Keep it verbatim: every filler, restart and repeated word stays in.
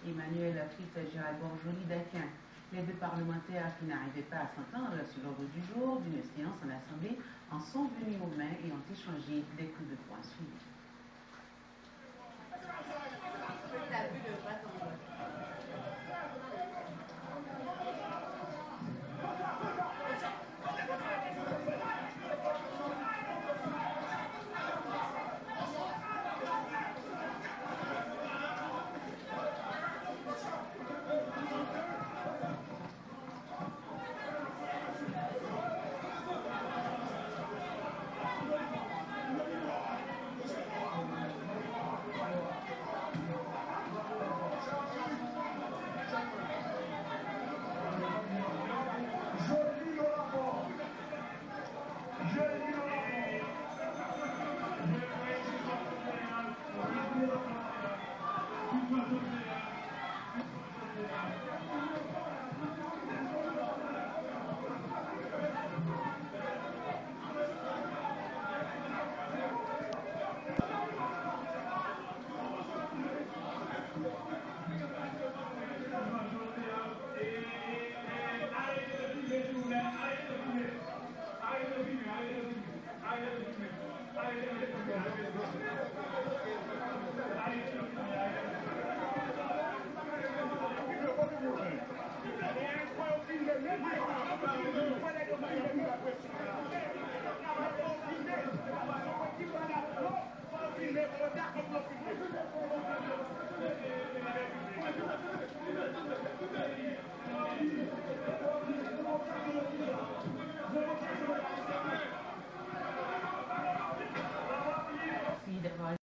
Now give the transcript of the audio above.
Emmanuel Fritz Gérald Borjoli d'Aquin. Les deux parlementaires qui n'arrivaient pas à s'entendre sur l'ordre du jour d'une séance en Assemblée en sont venus aux mains et ont échangé des coups de poing suivis. Thank you.